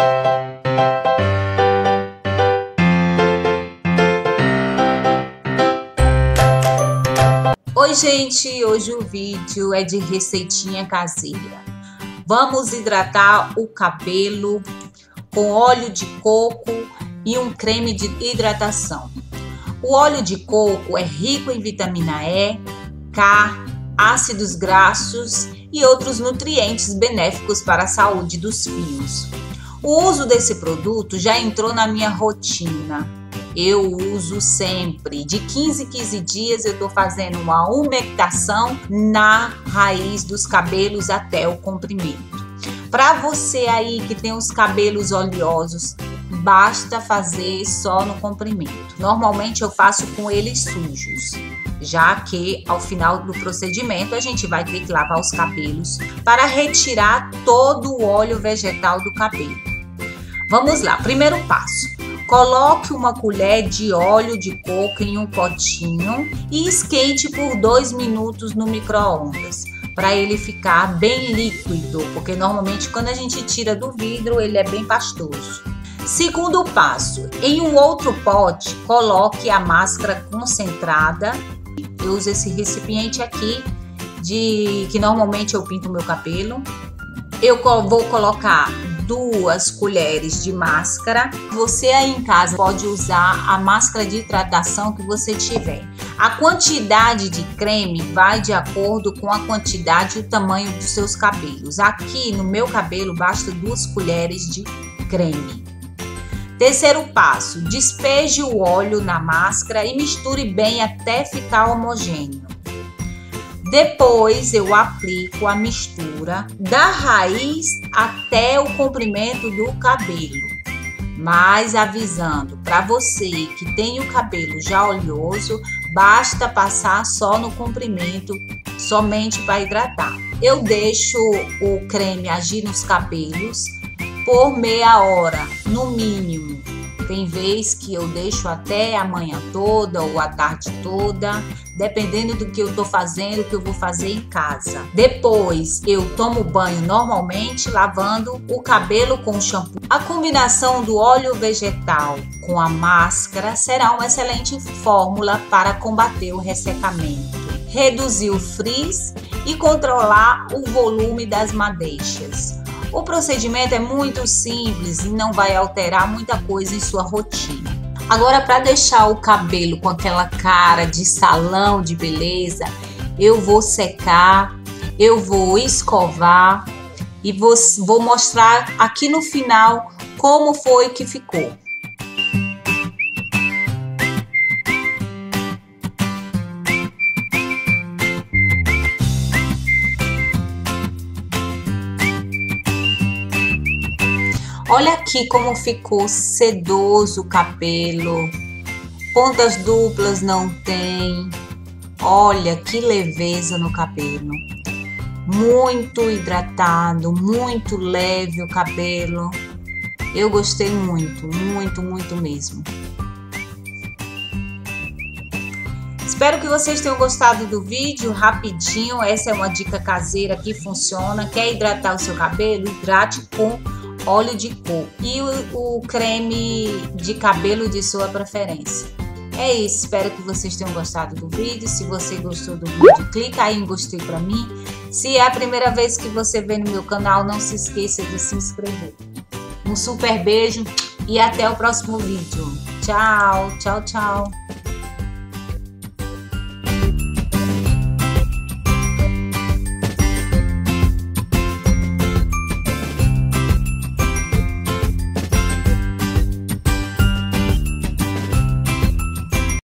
Oi gente, hoje o vídeo é de receitinha caseira. Vamos hidratar o cabelo com óleo de coco e um creme de hidratação. O óleo de coco é rico em vitamina E, K, ácidos graxos e outros nutrientes benéficos para a saúde dos fios. O uso desse produto já entrou na minha rotina. Eu uso sempre, de 15 em 15 dias eu estou fazendo uma umectação na raiz dos cabelos até o comprimento. Para você aí que tem os cabelos oleosos, basta fazer só no comprimento. Normalmente eu faço com eles sujos, já que ao final do procedimento a gente vai ter que lavar os cabelos para retirar todo o óleo vegetal do cabelo. Vamos lá, primeiro passo. Coloque uma colher de óleo de coco em um potinho e esquente por 2 minutos no micro-ondas, para ele ficar bem líquido, porque normalmente quando a gente tira do vidro ele é bem pastoso. Segundo passo, em um outro pote, coloque a máscara concentrada. Eu uso esse recipiente aqui, que normalmente eu pinto o meu cabelo. Eu vou colocar 2 colheres de máscara. Você aí em casa pode usar a máscara de hidratação que você tiver. A quantidade de creme vai de acordo com a quantidade e o tamanho dos seus cabelos. Aqui no meu cabelo basta 2 colheres de creme. Terceiro passo, despeje o óleo na máscara e misture bem até ficar homogêneo. Depois eu aplico a mistura da raiz até o comprimento do cabelo. Mas avisando, para você que tem o cabelo já oleoso, basta passar só no comprimento, somente para hidratar. Eu deixo o creme agir nos cabelos por meia hora, no mínimo. Tem vez que eu deixo até a manhã toda ou a tarde toda, dependendo do que eu tô fazendo, que eu vou fazer em casa. Depois eu tomo banho normalmente, lavando o cabelo com shampoo. A combinação do óleo vegetal com a máscara será uma excelente fórmula para combater o ressecamento, reduzir o frizz e controlar o volume das madeixas. O procedimento é muito simples e não vai alterar muita coisa em sua rotina. Agora, para deixar o cabelo com aquela cara de salão de beleza, eu vou secar, eu vou escovar e vou mostrar aqui no final como foi que ficou. Olha aqui como ficou sedoso o cabelo, pontas duplas não tem. Olha que leveza no cabelo, muito hidratado, muito leve o cabelo. Eu gostei muito, muito, muito mesmo. Espero que vocês tenham gostado do vídeo rapidinho. Essa é uma dica caseira que funciona. Quer hidratar o seu cabelo? Hidrate com óleo de coco e o creme de cabelo de sua preferência. É isso, espero que vocês tenham gostado do vídeo. Se você gostou do vídeo, clica aí em gostei pra mim. Se é a primeira vez que você vê no meu canal, não se esqueça de se inscrever. Um super beijo e até o próximo vídeo. Tchau, tchau, tchau.